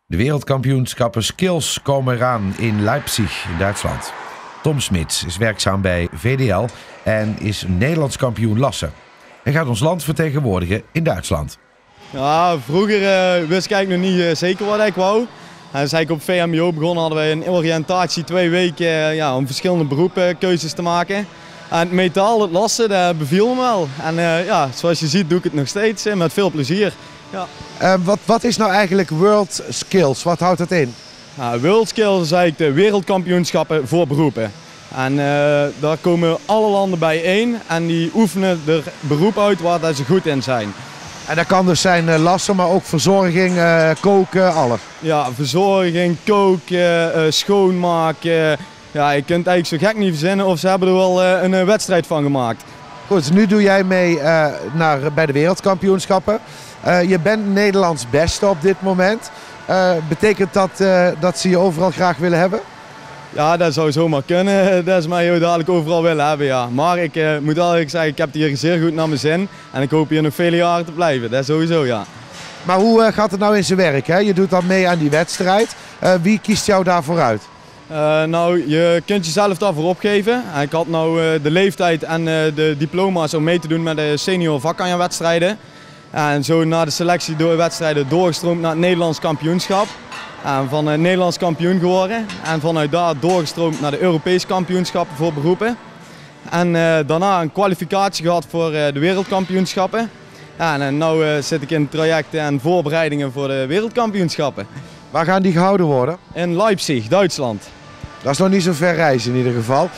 De wereldkampioenschappen Skills komen eraan in Leipzig in Duitsland. Tom Smits is werkzaam bij VDL en is Nederlands kampioen lassen. Hij gaat ons land vertegenwoordigen in Duitsland. Ja, vroeger wist ik eigenlijk nog niet zeker wat ik wou. En dus ik op VMBO begonnen, hadden wij een oriëntatie 2 weken om verschillende beroepen keuzes te maken. En het metaal, het lassen, dat beviel me wel. En zoals je ziet doe ik het nog steeds met veel plezier. Ja. Wat is nou eigenlijk World Skills? Wat houdt dat in? World Skills is eigenlijk de wereldkampioenschappen voor beroepen. En daar komen alle landen bijeen en die oefenen er beroep uit waar ze goed in zijn. En dat kan dus zijn lassen, maar ook verzorging, koken, alles. Ja, verzorging, koken, schoonmaken. Ja, je kunt het eigenlijk zo gek niet verzinnen of ze hebben er wel een wedstrijd van gemaakt. Goed, dus nu doe jij mee bij de wereldkampioenschappen. Je bent Nederlands beste op dit moment. Betekent dat dat ze je overal graag willen hebben? Ja, dat zou zomaar kunnen. Dat is mij heel dadelijk overal willen hebben, ja. Maar ik moet eerlijk zeggen, ik heb het hier zeer goed naar mijn zin. En ik hoop hier nog vele jaren te blijven. Dat sowieso, ja. Maar hoe gaat het nou in zijn werk? Hè? Je doet dan mee aan die wedstrijd. Wie kiest jou daarvoor uit? Nou, je kunt jezelf daarvoor opgeven. Ik had nou de leeftijd en de diploma's om mee te doen met de senior vakkanjawedstrijden. En zo na de selectie door wedstrijden doorgestroomd naar het Nederlands kampioenschap. En van Nederlands kampioen geworden. En vanuit daar doorgestroomd naar de Europese kampioenschappen voor beroepen. En daarna een kwalificatie gehad voor de wereldkampioenschappen. Ja, en nu zit ik in trajecten en voorbereidingen voor de wereldkampioenschappen. Waar gaan die gehouden worden? In Leipzig, Duitsland. Dat is nog niet zo ver reizen in ieder geval.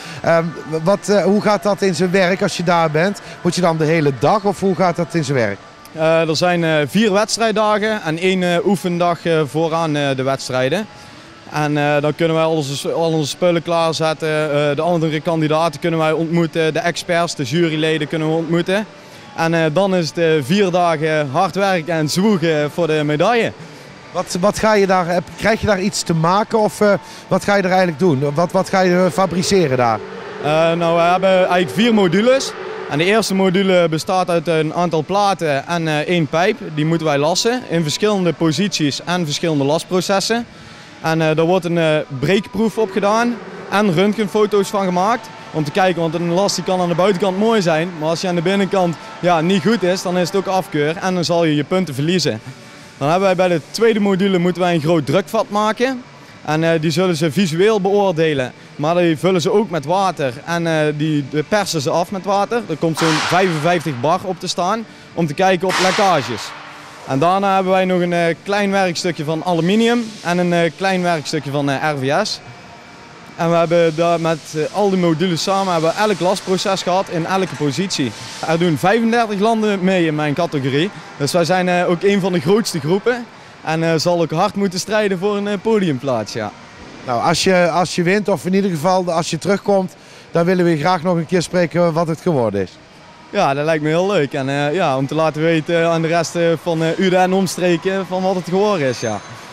Hoe gaat dat in zijn werk als je daar bent? Moet je dan de hele dag of hoe gaat dat in zijn werk? Er zijn 4 wedstrijddagen en 1 oefendag vooraan de wedstrijden. En dan kunnen wij al onze spullen klaarzetten. De andere kandidaten kunnen wij ontmoeten. De experts, de juryleden kunnen we ontmoeten. En dan is het 4 dagen hard werken en zwoegen voor de medaille. Wat ga je daar, krijg je daar iets te maken of wat ga je er eigenlijk doen? Wat ga je fabriceren daar? Nou, we hebben eigenlijk 4 modules. En de eerste module bestaat uit een aantal platen en 1 pijp. Die moeten wij lassen in verschillende posities en verschillende lasprocessen. En daar wordt een breekproef op gedaan en röntgenfoto's van gemaakt. Om te kijken, want een las die kan aan de buitenkant mooi zijn. Maar als je aan de binnenkant niet goed is, dan is het ook afkeur en dan zal je je punten verliezen. Dan hebben wij bij de tweede module moeten wij een groot drukvat maken. En die zullen ze visueel beoordelen. Maar die vullen ze ook met water en die persen ze af met water. Er komt zo'n 55 bar op te staan om te kijken op lekkages. En daarna hebben wij nog een klein werkstukje van aluminium en een klein werkstukje van RVS. En we hebben daar met al die modules samen hebben we elk lasproces gehad in elke positie. Er doen 35 landen mee in mijn categorie. Dus wij zijn ook een van de grootste groepen. En zal ook hard moeten strijden voor een podiumplaats, ja. Nou, als je wint, of in ieder geval als je terugkomt, dan willen we graag nog een keer spreken wat het geworden is. Ja, dat lijkt me heel leuk. En om te laten weten aan de rest van Uden en omstreken van wat het geworden is, ja.